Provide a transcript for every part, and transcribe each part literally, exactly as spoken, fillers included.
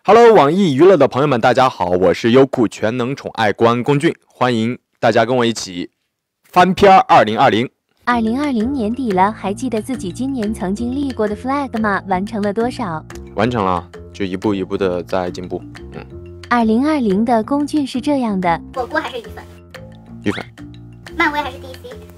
Hello， 网易娱乐的朋友们，大家好，我是优酷全能宠爱官龚俊，欢迎大家跟我一起翻篇二零二零。 二零二零年底了，还记得自己今年曾经立过的 flag 吗？完成了多少？完成了，就一步一步的在进步。嗯。二零二零的龚俊是这样的： 火锅还是鱼粉？ 鱼粉。 漫威还是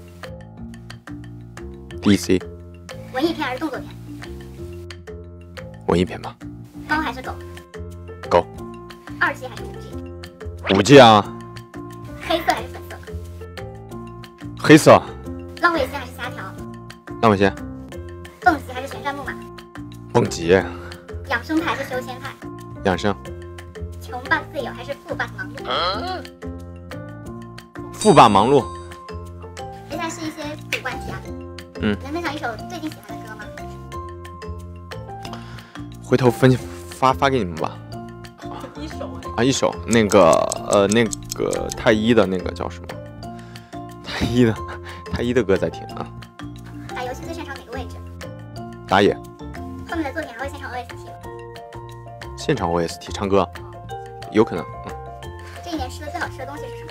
D C？D C。 文艺片还是动作片？ 文艺片吧。 猫还是狗？ 狗。 二 G 还是五 G？ 五 G 啊。 黑色还是粉色？ 黑色。 浪味仙还是虾条？ 浪味仙。 蹦极还是旋转木马？ 蹦极。 养生派还是修仙派？ 养生。 穷爸自由还是富爸忙碌？啊、 富爸忙碌。 接下来是一些主观题啊。 嗯。 能分享一首最近喜欢的歌吗？ 回头分发发给你们吧。 一首啊，一首那个呃那个太一的那个叫什么？太一的太一的歌在听啊。 打游戏最擅长哪个位置？ 打野。 后面的作品还会现场 O S T 吗？ 现场 O S T 唱歌，有可能。嗯。 这一年吃的最好吃的东西是什么？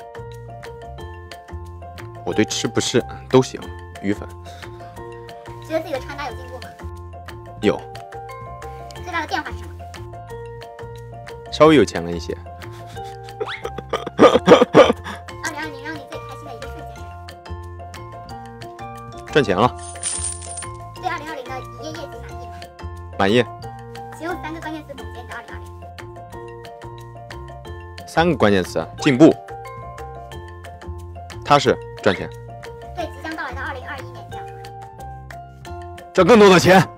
我对吃不是都行，鱼粉。 觉得自己的穿搭有进步吗？ 有。 最大的变化是什么？ 稍微有钱了一些。 二零二零让你最开心的一个瞬间是什么？赚钱了。 对二零二零的一页业绩满意吗？ 满意。 请用三个关键词总结你的二零二零。 三个关键词：进步、踏实、赚钱。 对即将到来的二零二一年这样说什么？ 赚更多的钱。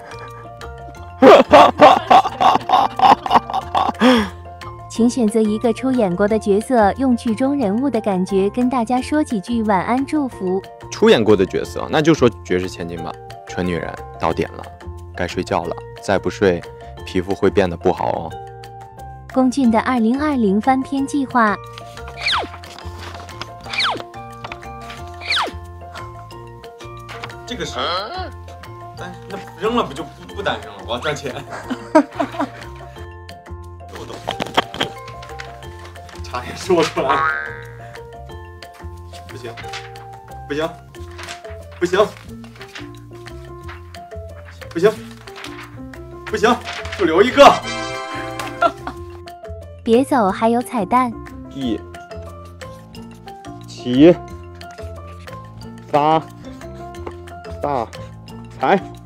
请选择一个出演过的角色，用剧中人物的感觉跟大家说几句晚安祝福。 出演过的角色，那就说绝世千金吧。蠢女人，到点了，该睡觉了，再不睡，皮肤会变得不好哦。 龚俊的二零二零翻篇计划。 这个是，但那扔了不就不不单扔了？我要赚钱。豆豆，差点说出来。不行，不行，不行，不行，不行，就留一个。 别走，还有彩蛋。 一、起、发、大、财。